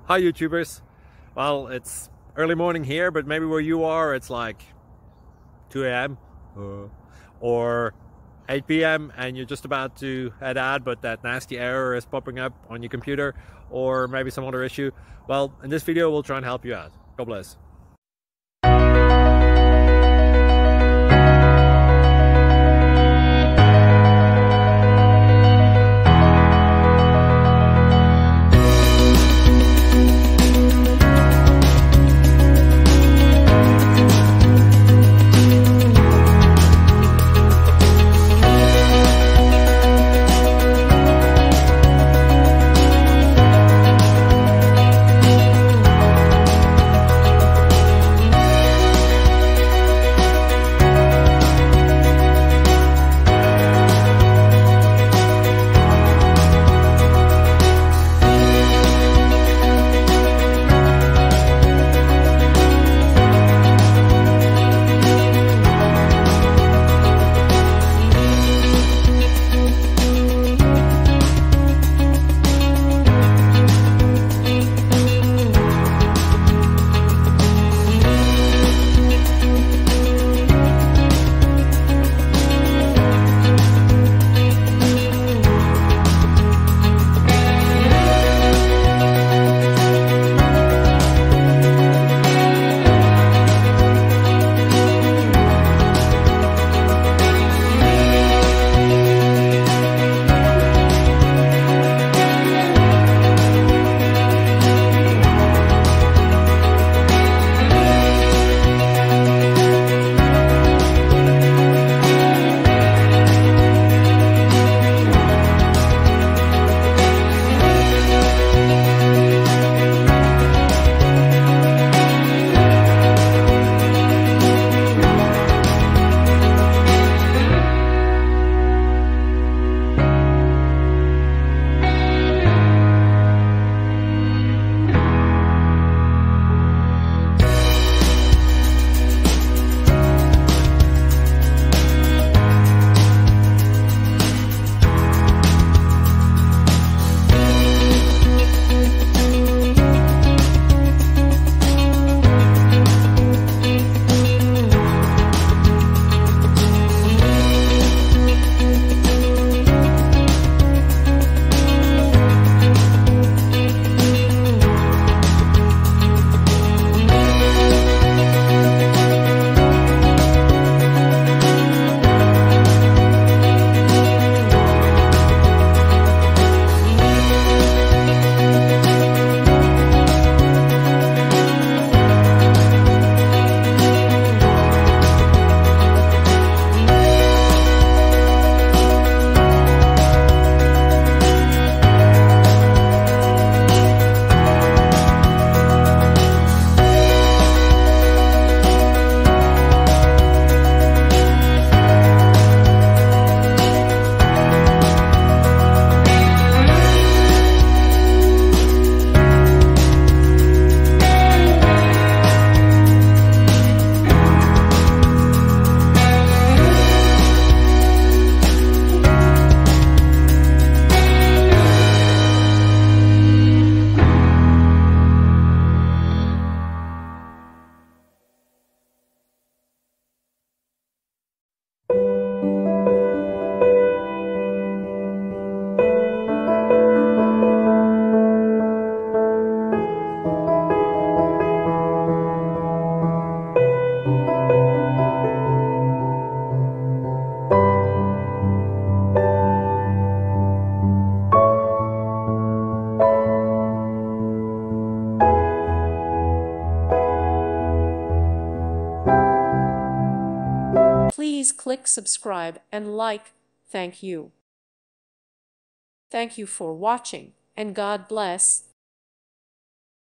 Hi YouTubers. Well, it's early morning here, but maybe where you are it's like 2 a.m. or 8 p.m. and you're just about to head out, but that nasty error is popping up on your computer, or maybe some other issue. Well, in this video we'll try and help you out. God bless. Please click subscribe and like. Thank you. Thank you for watching, and God bless.